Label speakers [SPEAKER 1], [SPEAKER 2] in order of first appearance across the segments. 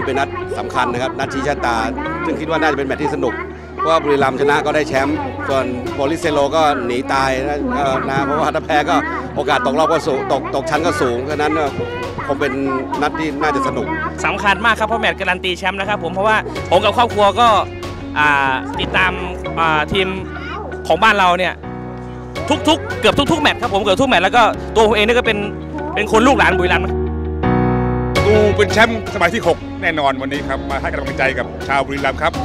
[SPEAKER 1] เป็นนัดสำคัญนะครับนัดชี้ชะตาซึ่งคิดว่าน่าจะเป็นแมตช์ที่สนุกเพราะว่าบุรีรัมย์ชนะก็ได้แชมป์ส่วนโปลิสเซโลก็หนีตายนะเพราะว่าถ้าแพ้ก็โอกาสตกรอบก็สูงตกชั้นก็สูงฉะนั้นคงเป็นนัดที่น่าจะสนุก
[SPEAKER 2] สำคัญมากครับเพราะแมตช์การันตีแชมป์นะครับผมเพราะว่าผมกับครอบครัวก็ติดตามทีมของบ้านเราเนี่ยเกือบทุกแมตช์ครับผมเกือบทุกแมตช์แล้วก็ตัวผมเองนี่ก็เป็นคนลูกหลานบุรีรัมย์
[SPEAKER 3] กูเป็นแชมป์สมัยที่ 6 แน่นอนวันนี้ครับมาให้กำลังใจกับชาวบุรีรัมย์ครับ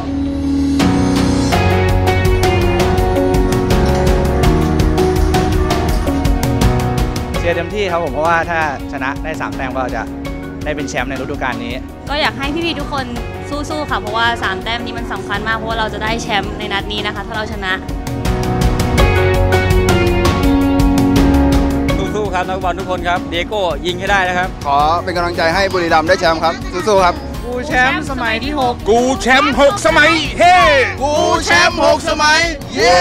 [SPEAKER 4] เชียร์เต็มที่ครับผมเพราะว่าถ้าชนะได้3 แต้มก็จะได้เป็นแชมป์ในฤดูกาลนี้
[SPEAKER 5] ก็อยากให้พี่ๆทุกคนสู้ๆค่ะเพราะว่า3 แต้มนี้มันสำคัญมากเพราะว่าเราจะได้แชมป์ในนัดนี้นะคะถ้าเราชนะ
[SPEAKER 4] สู้ๆครับนักบอลทุกคนครับเดียโก้ยิงให้ได้นะครับ
[SPEAKER 6] ขอเป็นกำลังใจให้บุรีรัมย์ได้แชมป์ครับสู้ๆครับ
[SPEAKER 5] กูแชมป์สมัยที่6
[SPEAKER 3] กูแชมป์6 สมัยเฮ้
[SPEAKER 6] กูแชมป์6 สมัยเย้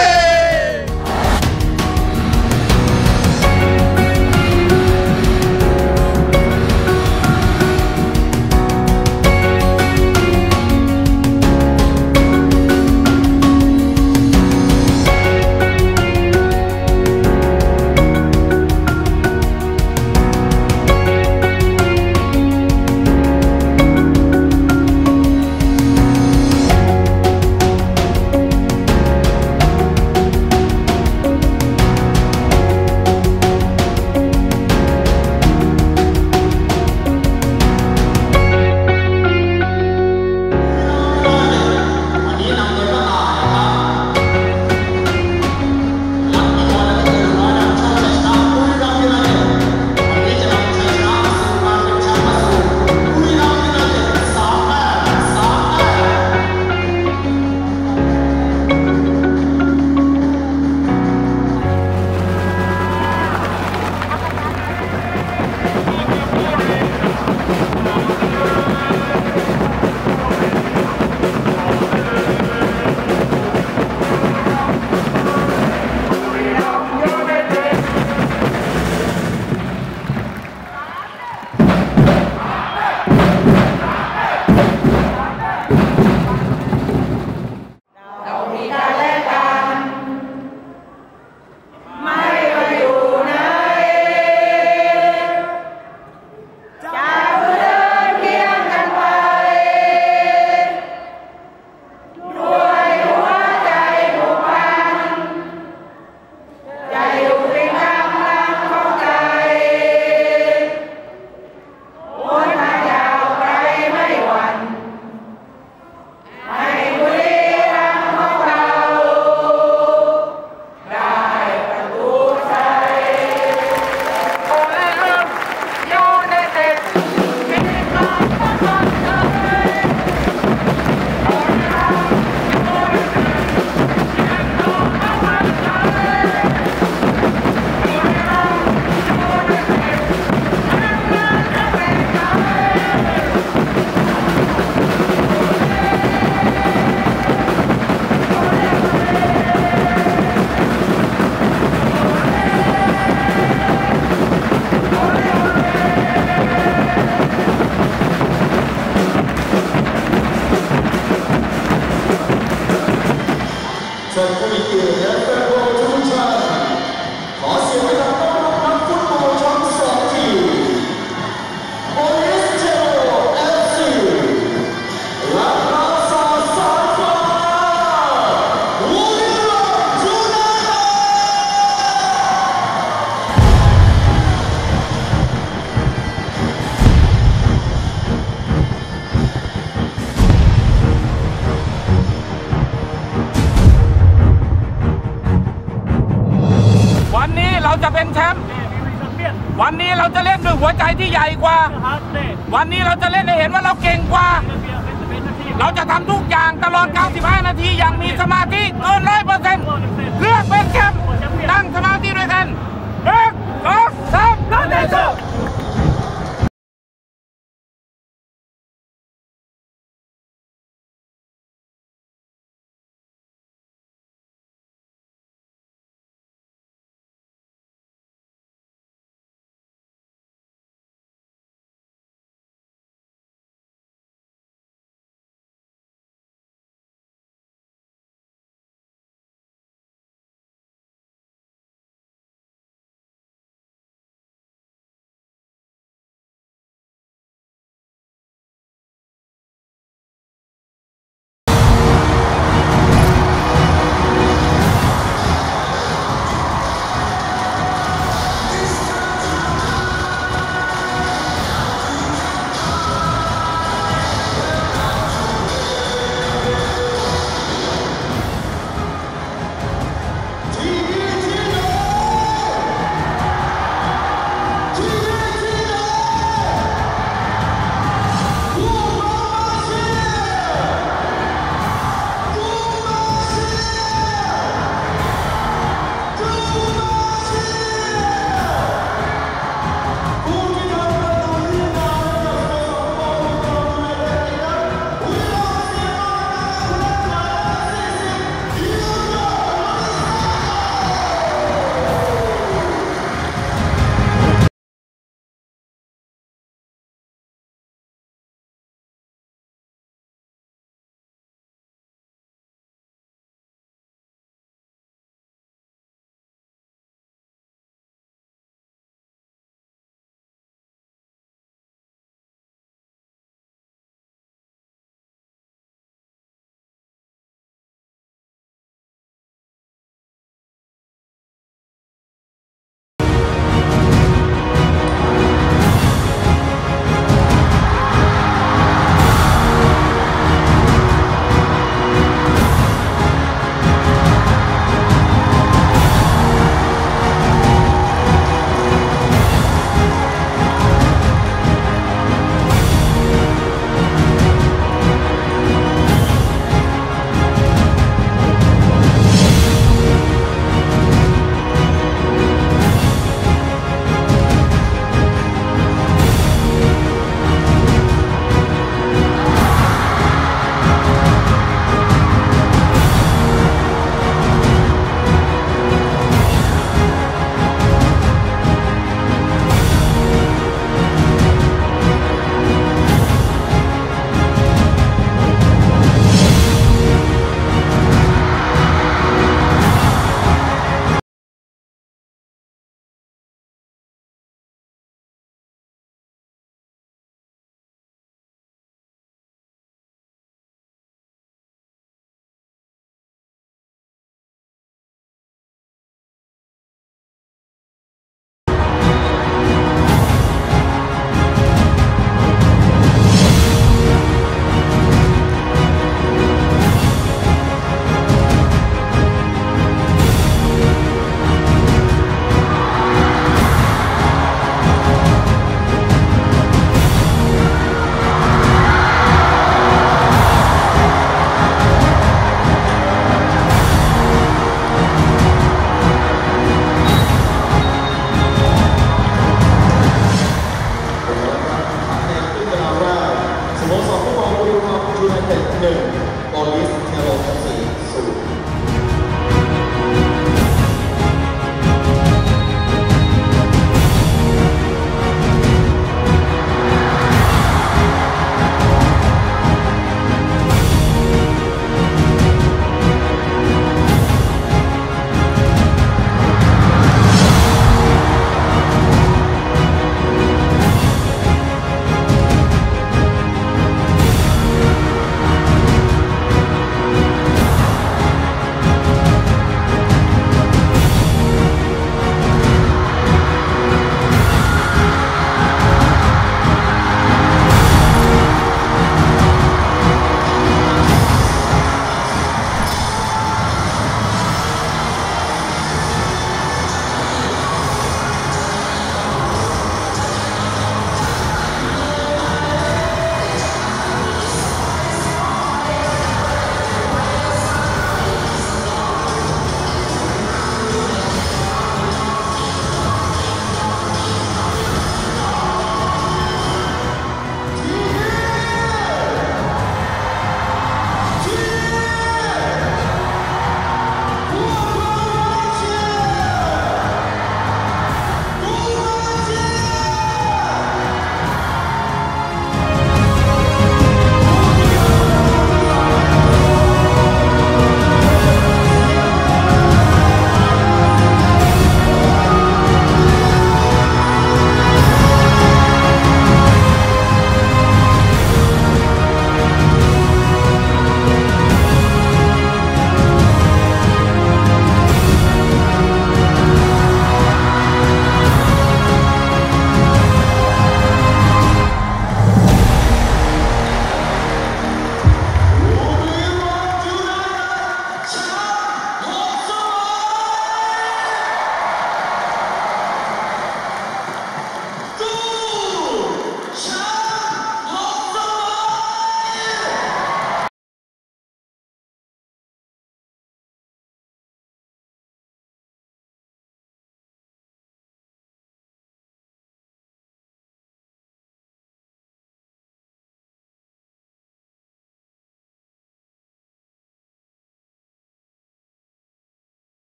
[SPEAKER 2] จะเป็นแชมป์วันนี้เราจะเล่นด้วยหัวใจที่ใหญ่กว่าวันนี้เราจะเล่นให้เห็นว่าเราเก่งกว่าเราจะทำทุกอย่างตลอด95 นาทีอย่างมีสมาธิเกิน100%เพื่อเป็นแชมป์ตั้งสมาธิด้วยกัน1 2 3เราได้สู้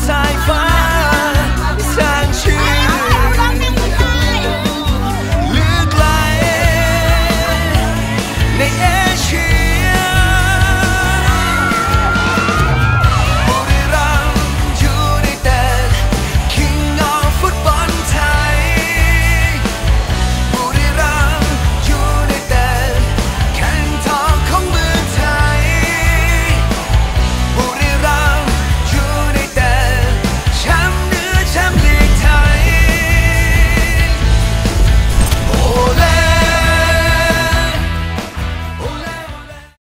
[SPEAKER 7] สายฟ้า